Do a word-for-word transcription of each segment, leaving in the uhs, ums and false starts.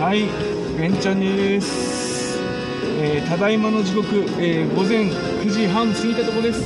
はい、ベンチャンネルです。えー、ただいまの時刻、えー、ごぜんくじはん過ぎたところです。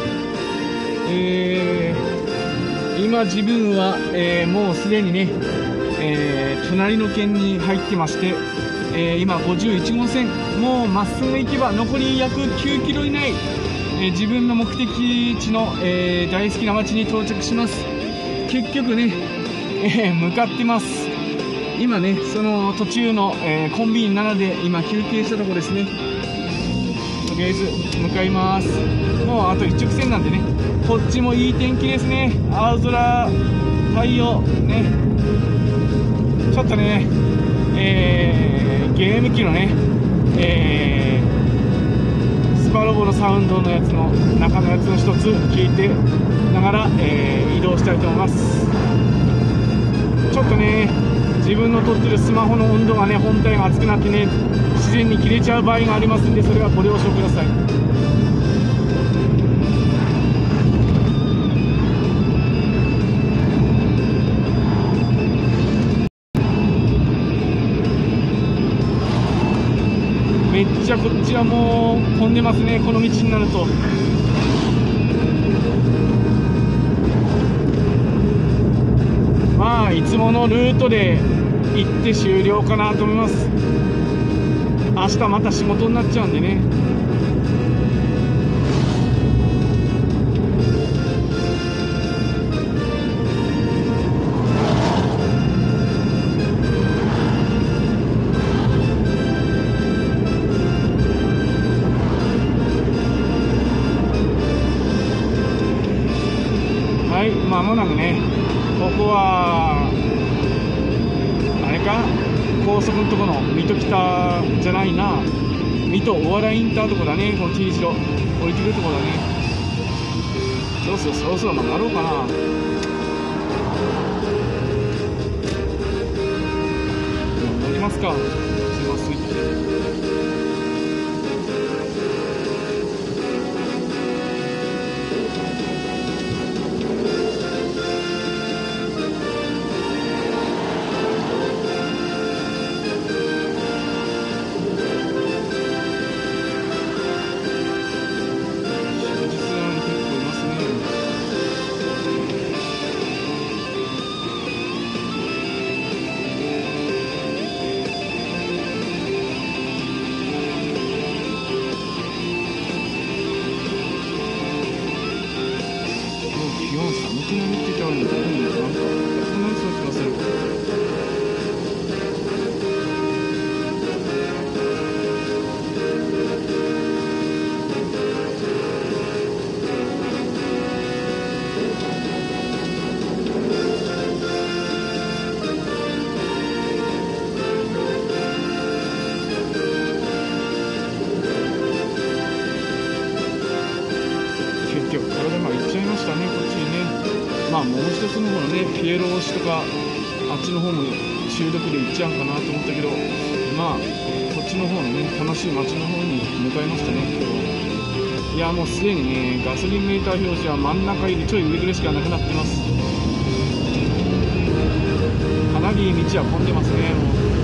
えー、今自分は、えー、もうすでにね、えー、隣の県に入ってまして、えー、今ごじゅういちごうせん、もうまっすぐ行けば残り約きゅうキロ以内、えー、自分の目的地の、えー、大好きな町に到着します。結局ね、えー、向かってます。今ね、その途中の、えー、コンビニななで今休憩したところですね。とりあえず向かいます。もうあと一直線なんでね、こっちもいい天気ですね。青空、太陽ね。ちょっとね、えー、ゲーム機のね、えー、スパロボのサウンドのやつの中のやつの一つ聞いてながら、えー、移動したいと思います。ちょっとね、自分の撮ってるスマホの温度がね、本体が熱くなってね、自然に切れちゃう場合がありますんで、それはご了承ください。めっちゃこっちはもう混んでますね、この道になると。まあいつものルートで行って終了かなと思います。明日また仕事になっちゃうんでね。はい、間もなくね、ここはあれか、高速のところの水戸北じゃないな、水戸お笑いインターとこだね。この T 字路降りてくるとこだね。どうする、そろそろ曲がろうかな。乗りますか。すいません。気温寒くなるって言ったらいいのかな。なんかそんなにそう気がする。結局これでまあ行っちゃいましたね、こっちにね。まあもう一つの方のね、ピエロ推しとかあっちの方も中毒で行っちゃうかなと思ったけど、まあこっちの方のね、楽しい街の方に向かいましたね、今日は。いやもうすでにね、ガソリンメーター表示は真ん中よりちょい上ぐらいしかなくなってます。かなり道は混んでますね。もう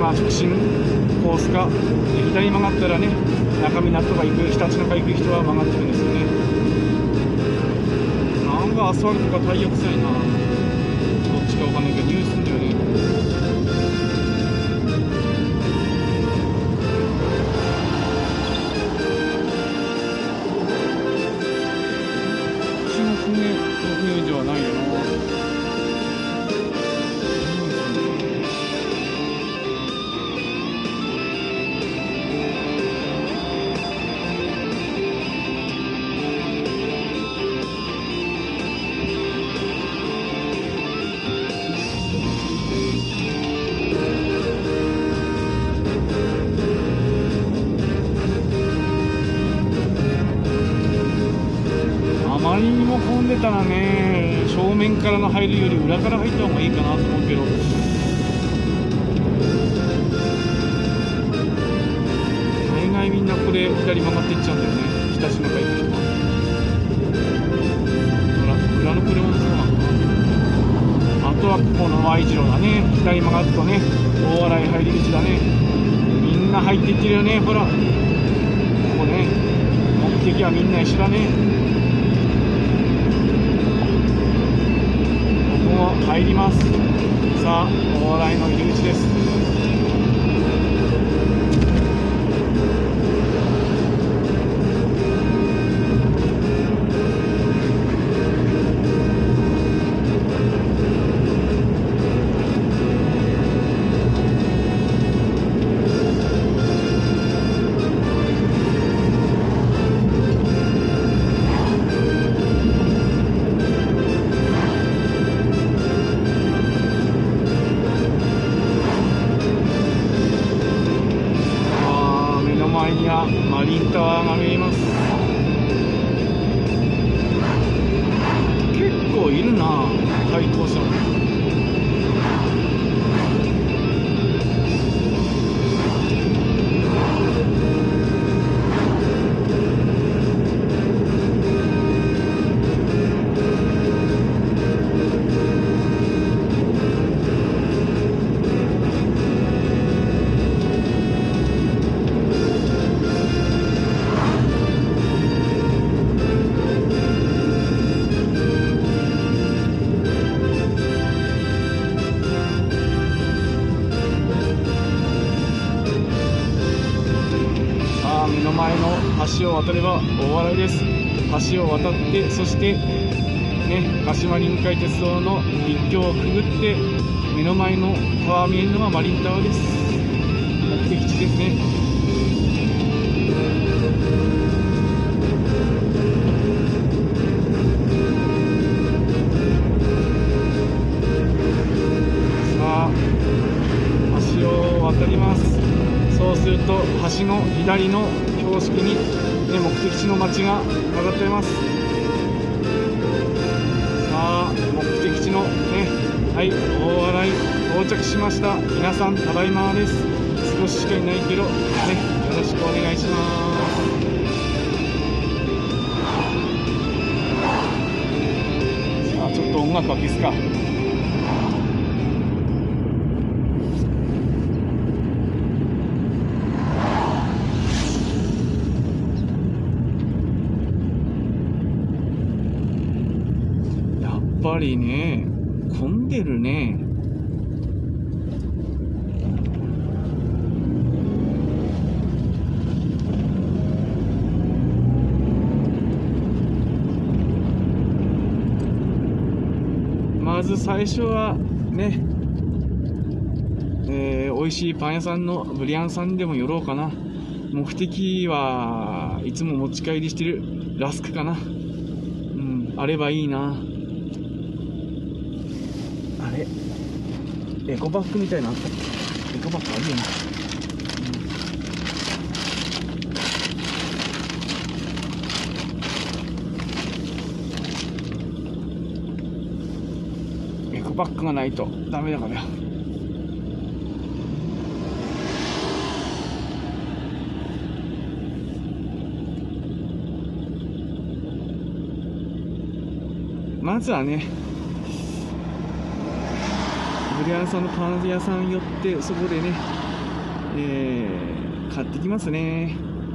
まあ直進コースか、左に曲がったらね、中港とか行く、ひたちなか行く人は曲がってるんですよね。なんかアスファルトがタイヤ臭いな。どっちかわかんないけどニュースんだよね。口の船の船ではないよな。あまりにも混んでたらね、正面からの入るより裏から入った方がいいかなと思うけど、大概みんなこれ左曲がっていっちゃうんだよね、ひたちなか行く人は。ほら、裏の車もそうなのかな。あとはここの Y 字路だね、左曲がるとね、大洗入り口だね。みんな入っていってるよね、ほら。ここね、目的はみんな一緒だね。入ります。さあ、大洗の入り口です。マリンタワーが見えます。結構いるな、対向車。目の前の橋を渡れば大洗です。橋を渡って、そしてね、鹿島臨海鉄道の陸橋をくぐって目の前のタワー見えるのがマリンタワーです。目的地ですね。さあ、橋を渡ります。そうすると橋の左の標識に、ね、目的地の町が飾っています。さあ、目的地のね、はい、大洗到着しました。皆さんただいまです。少ししかいないけどね、よろしくお願いします。さあ、ちょっと音楽は消すか。やっぱりね、混んでるね。まず最初はね、えー、美味しいパン屋さんのブリアンさんにでも寄ろうかな。目的はいつも持ち帰りしてるラスクかな。うん、あればいいな。あれ、エコバッグみたいなのあったっけ？エコバッグあるよな。うん、エコバッグがないとダメだからよ。まずはね、ブリアンさんのパン屋さんに寄って、そこでねえー、買ってきますね。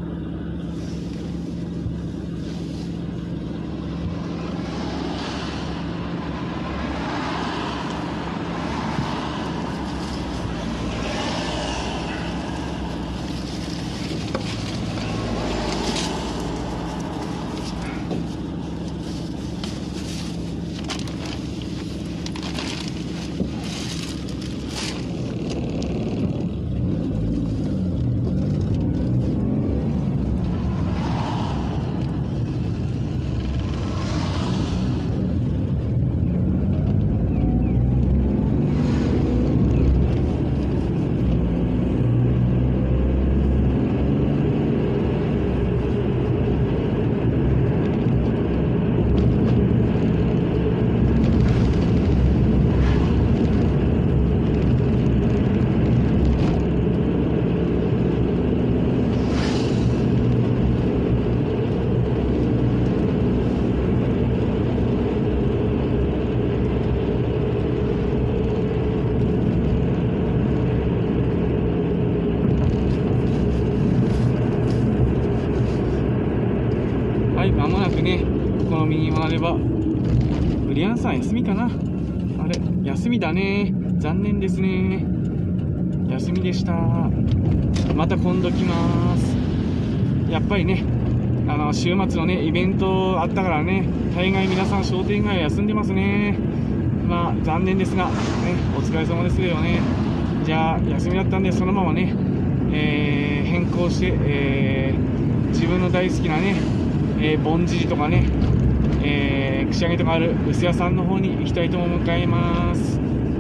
はい、間もなくね、この右に回れば、ブリアンさん休みかな。あれ、休みだね。残念ですね。休みでした。また今度来ます。やっぱりね、あの、週末のね、イベントあったからね、大概皆さん商店街は休んでますね。まあ、残念ですが、ね、お疲れ様ですよね。じゃあ、休みだったんで、そのままね、えー、変更して、えー、自分の大好きなね、えー、ぼんじりとかね、えー、串揚げとかある薄屋さんの方に行きたいと思います。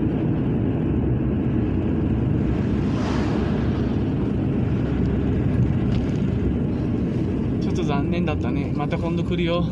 ちょっと残念だったね。また今度来るよ。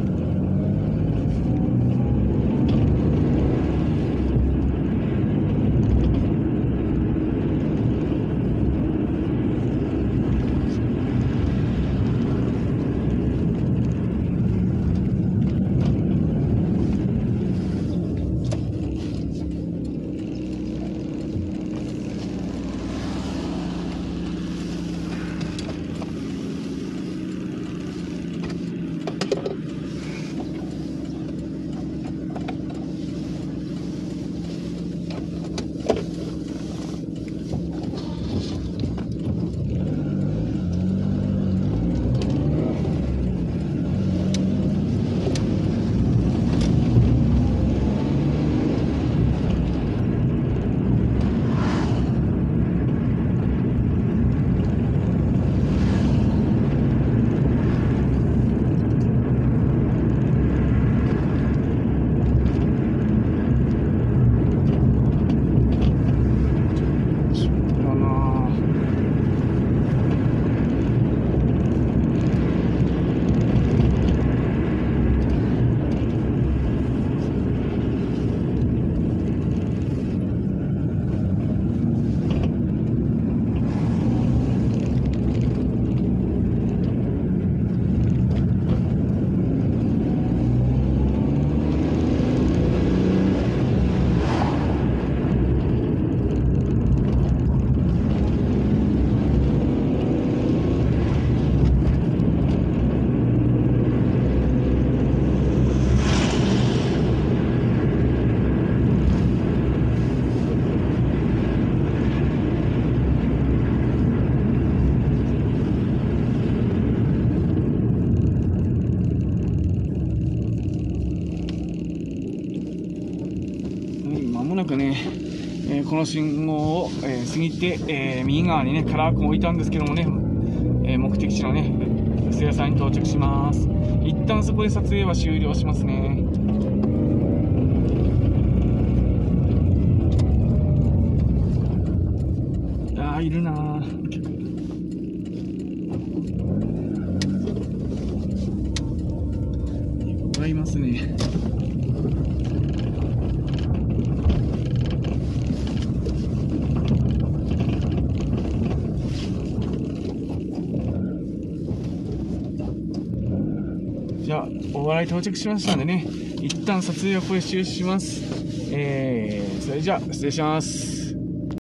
もなくね、えー、この信号を、えー、過ぎて、えー、右側にねカラーコン置いたんですけどもね、えー、目的地のね薄屋さんに到着します。一旦そこで撮影は終了しますね。あーいるなー、いっぱいいますね。じゃあ大洗到着しましたんでね、一旦撮影はこれ終止します。えー、それじゃあ失礼します。